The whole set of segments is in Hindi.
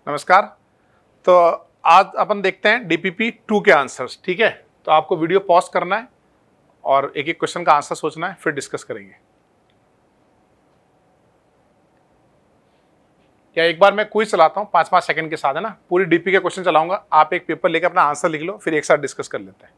नमस्कार। तो आज अपन देखते हैं डीपीपी 2 के आंसर्स। ठीक है, तो आपको वीडियो पॉज करना है और एक एक क्वेश्चन का आंसर सोचना है, फिर डिस्कस करेंगे। क्या एक बार मैं क्विज चलाता हूँ 5-5 सेकंड के साथ, है ना। पूरी डीपी के क्वेश्चन चलाऊंगा, आप एक पेपर लेकर अपना आंसर लिख लो, फिर एक साथ डिस्कस कर लेते हैं।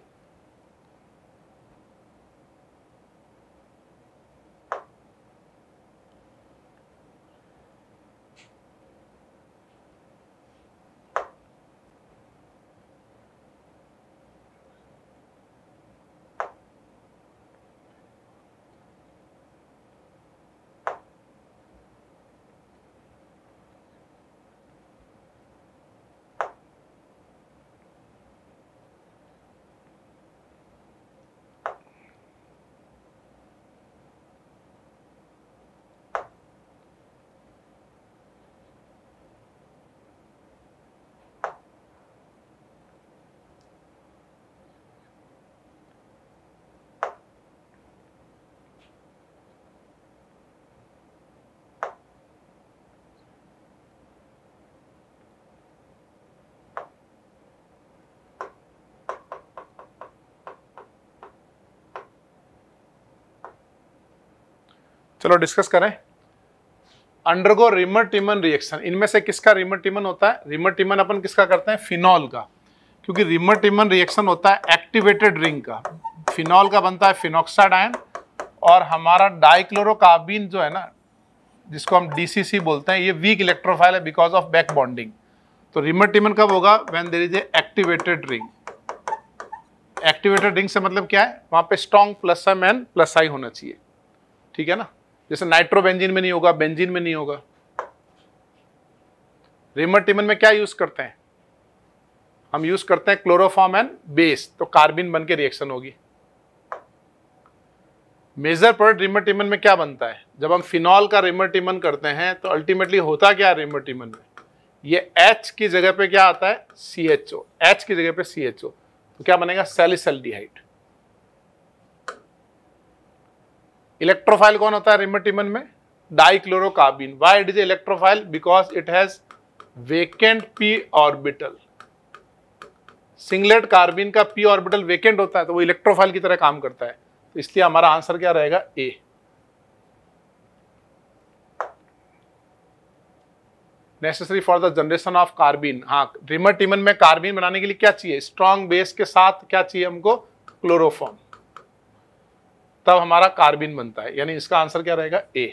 चलो डिस्कस करें। अंडरगो रिमर-टिमन रिएक्शन, इनमें से किसका रिमर-टिमन होता है? रिमर-टिमन अपन किसका करते हैं? फिनॉल का, क्योंकि रिमर-टिमन रिएक्शन होता है एक्टिवेटेड रिंग का। फिनॉल का बनता है फिनॉक्साइड आयन, और हमारा डाइक्लोरोकार्बीन जो है ना, जिसको हम डीसीसी बोलते हैं, ये वीक इलेक्ट्रोफाइल है बिकॉज ऑफ बैक बॉन्डिंग। तो रिमर-टिमन कब होगा? When there is a activated ring. Activated ring से मतलब क्या है? वहां पे strong plus M N plus I होना चाहिए। ठीक है ना, जैसे नाइट्रोबेंजीन में नहीं होगा, बेंजीन में नहीं होगा। रिमर-टिमन में क्या यूज करते हैं? हम यूज करते हैं क्लोरोफॉर्म एंड बेस, तो कार्बिन बन के रिएक्शन होगी। मेजर प्रोडक्ट रिमर-टिमन में क्या बनता है? जब हम फिनॉल का रिमर-टिमन करते हैं तो अल्टीमेटली होता क्या है रिमर-टिमन में? ये H की जगह पे क्या आता है? CHO। H की जगह पे CHO, तो क्या बनेगा? सैलिसल्डिहाइड। इलेक्ट्रोफाइल कौन होता है रिमर-टिमन में? Dichlorocarbene. Why it is electrophile? Because it has vacant p orbital. Singlet carbene का p ऑर्बिटल वेकेंट होता है, तो वो इलेक्ट्रोफाइल की तरह काम करता है। तो इसलिए हमारा आंसर क्या रहेगा? A। Necessary for the generation of carbene. हाँ, रिमर-टिमन में कार्बिन बनाने के लिए क्या चाहिए? स्ट्रॉन्ग बेस के साथ क्या चाहिए हमको? क्लोरोफॉर्म। तब हमारा कार्बिन बनता है, यानी इसका आंसर क्या रहेगा? A।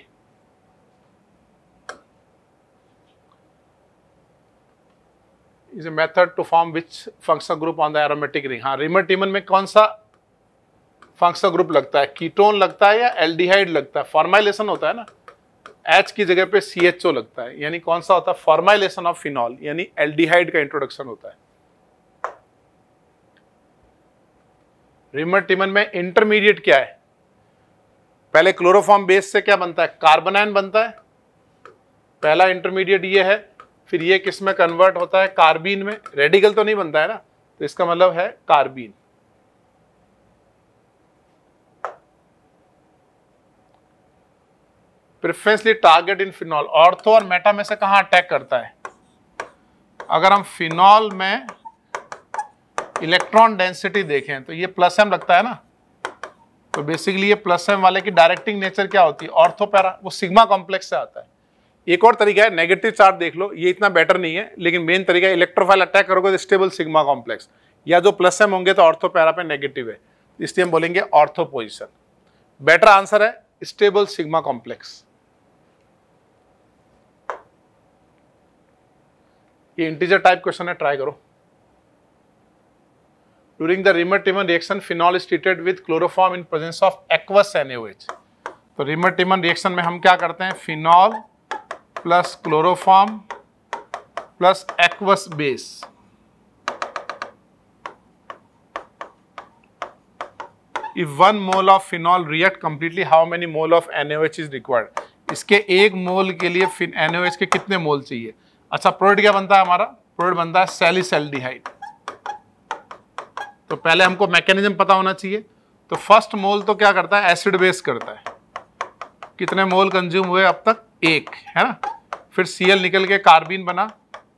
Is a method to form which functional group on the aromatic ring. हाँ, रिमर-टिमन में कौन सा फंक्शनल ग्रुप लगता है? कीटोन लगता है या एल्डिहाइड लगता है? फॉर्माइलेशन होता है ना, H की जगह पे CHO लगता है, यानी कौन सा होता है? फॉर्माइलेशन ऑफ फिनॉल, यानी एल्डिहाइड का इंट्रोडक्शन होता है। रिमर-टिमन में इंटरमीडिएट क्या है? पहले क्लोरोफॉर्म बेस से क्या बनता है? कार्बन आयन बनता है, पहला इंटरमीडिएट ये है। फिर ये किस में कन्वर्ट होता है? कार्बीन में। रेडिकल तो नहीं बनता है ना, तो इसका मतलब है carbene. Preferentially target in phenol. Ortho और मेटा में से कहां अटैक करता है? अगर हम फिनॉल में इलेक्ट्रॉन डेंसिटी देखें तो ये प्लस एम लगता है ना, तो बेसिकली ये प्लस एम वाले की डायरेक्टिंग नेचर क्या होती है? ऑर्थो पैरा, वो सिग्मा कॉम्प्लेक्स से आता है। एक और तरीका है, नेगेटिव चार्ज देख लो, ये इतना बेटर नहीं है, लेकिन मेन तरीका है इलेक्ट्रोफाइल अटैक करोगे तो स्टेबल सिग्मा कॉम्प्लेक्स, या जो प्लस एम होंगे तो ऑर्थो पैरा पे नेगेटिव है, इसलिए हम बोलेंगे ऑर्थो पोजिशन। बेटर आंसर है स्टेबल सिग्मा कॉम्प्लेक्स। ये इंटीजर टाइप क्वेश्चन है, ट्राई करो। During the Reimer Tiemann reaction, phenol is treated with chloroform in presence of aqueous NaOH। तो रिमर-टिमन रिएक्शन में हम क्या करते हैं? Phenol plus chloroform plus aqueous base. If 1 mole of phenol react completely, how many mole of NaOH is required? इसके 1 मोल के लिए NaOH के कितने मोल चाहिए? अच्छा, प्रोडक्ट क्या बनता है हमारा? प्रोडक्ट बनता है सैलिसल्डिहाइड। तो पहले हमको मैकेनिज्म पता होना चाहिए। तो फर्स्ट मोल तो क्या करता है? एसिड बेस करता है। कितने मोल कंज्यूम हुए अब तक? 1, है ना। फिर Cl निकल के कार्बिन बना,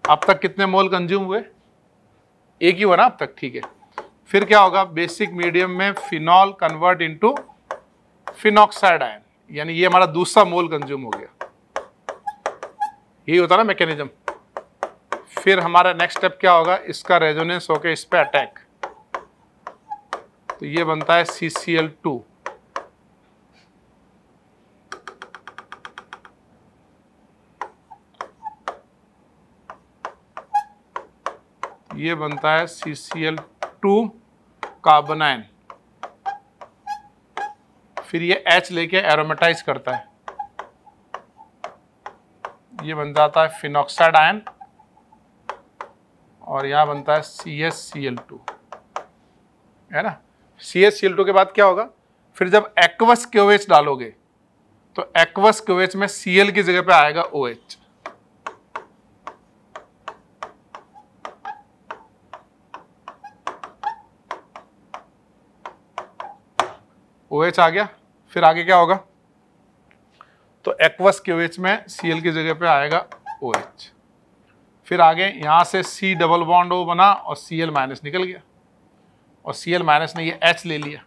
अब तक कितने मोल कंज्यूम हुए? एक ही हुआ ना अब तक, ठीक है। फिर क्या होगा, बेसिक मीडियम में phenol convert into phenoxide ion, यानी ये हमारा दूसरा मोल कंज्यूम हो गया। यही होता ना मैकेनिज्म। फिर हमारा नेक्स्ट स्टेप क्या होगा, इसका रेजोनेंस होकर इस पे अटैक, तो ये बनता है CCl2। ये बनता है CCl2 कार्बन आयन। फिर ये H लेके एरोमेटाइज करता है, ये बन जाता है फिनॉक्साइड आयन, और यहां बनता है CaCl2, है ना। CaCl2 के बाद क्या होगा, फिर जब एक्वस क्यूएच डालोगे तो एक्वस क्यूएच में Cl की जगह पे आएगा OH। OH आ गया। फिर आगे क्या होगा, तो एक्वस क्यूएच में Cl की जगह पे आएगा OH। फिर आगे यहां से C डबल बॉन्ड O बना और Cl माइनस निकल गया, और Cl माइनस ने ये H ले लिया।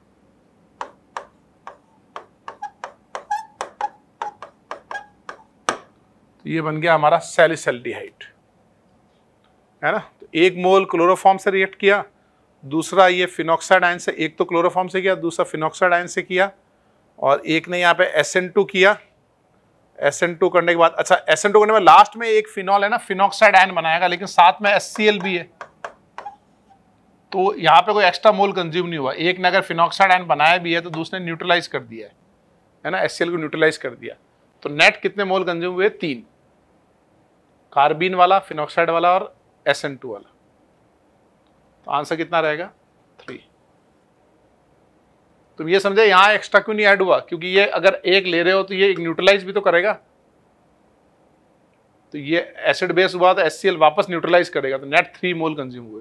तो ये बन गया हमारा सैलिसल्डिहाइड, है ना। तो एक मोल क्लोरोफॉर्म से रिएक्ट किया, दूसरा ये फिनॉक्साइड आयन से, एक तो क्लोरोफॉर्म से किया, दूसरा फिनॉक्साइड आयन से किया, और एक ने यहाँ पे SN2 किया। SN2 करने के बाद, अच्छा SN2 करने में लास्ट में एक फिनॉल है ना, फिनॉक्साइड आयन बनाएगा, लेकिन साथ में HCl भी है, तो यहाँ पे कोई एक्स्ट्रा मोल कंज्यूम नहीं हुआ। एक ने अगर फिनॉक्साइड आयन बनाया भी है तो दूसरे ने न्यूट्रलाइज कर दिया है ना, HCl को न्यूट्रलाइज कर दिया। तो नेट कितने मोल कंज्यूम हुए? 3, कार्बीन वाला, फिनॉक्साइड वाला और SN2 वाला। तो आंसर कितना रहेगा? 3। तुम ये समझे यहां एक्स्ट्रा क्यों नहीं ऐड हुआ, क्योंकि ये अगर एक ले रहे हो तो ये न्यूट्रलाइज भी तो करेगा, तो ये एसिड बेस हुआ तो HCl वापस न्यूट्रलाइज करेगा, तो नेट 3 मोल कंज्यूम हुए।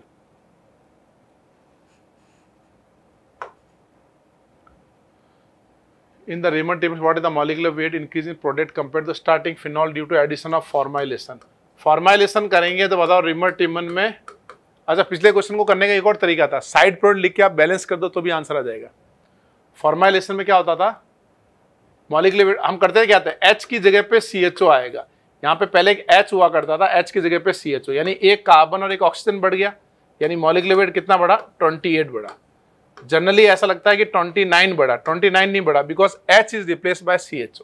In the Raymond table, what is the molecular weight increase in product compared to starting phenol due to addition of formylation? Formylation करेंगे तो बताओ रिमर टिमन में। अच्छा, पिछले क्वेश्चन को करने का एक और तरीका था, साइड प्रोडक्ट लिख के आप बैलेंस कर दो तो भी आंसर आ जाएगा। फॉर्माइलेशन में क्या होता था, मॉलिक्यूलर वेट हम करते क्या थे, H की जगह पे CHO आएगा। यहाँ पे पहले एक H हुआ करता था, H की जगह पे CHO, यानी एक कार्बन और एक ऑक्सीजन बढ़ गया, यानी मॉलिक्यूलर वेट कितना बढ़ा? 28 बढ़ा। जनरली ऐसा लगता है कि 29 बढ़ा, 29 नहीं बढ़ा, because H is replaced by CHO।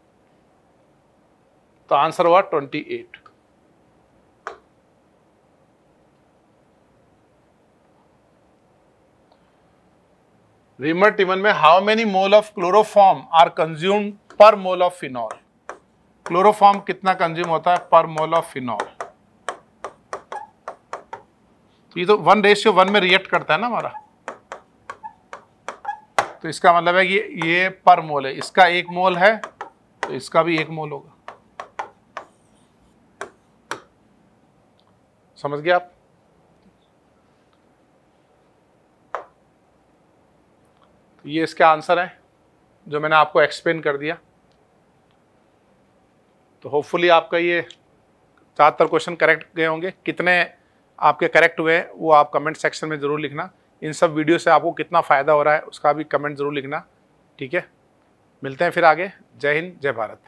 तो आंसर हुआ 28। रिमर टिमन में how many mole of chloroform are consumed per mole of phenol? Chloroform कितना कंज्यूम होता है पर मोल ऑफ फिनॉल? तो ये तो 1:1 में रिएक्ट करता है ना हमारा, तो इसका मतलब है कि ये पर मोल है, इसका 1 मोल है तो इसका भी 1 मोल होगा। समझ गए आप? तो ये इसका आंसर है जो मैंने आपको एक्सप्लेन कर दिया। तो होपफुली आपका ये 4 क्वेश्चन करेक्ट गए होंगे। कितने आपके करेक्ट हुए हैं वो आप कमेंट सेक्शन में ज़रूर लिखना। इन सब वीडियो से आपको कितना फ़ायदा हो रहा है उसका भी कमेंट ज़रूर लिखना, ठीक है। मिलते हैं फिर आगे। जय हिंद, जय भारत।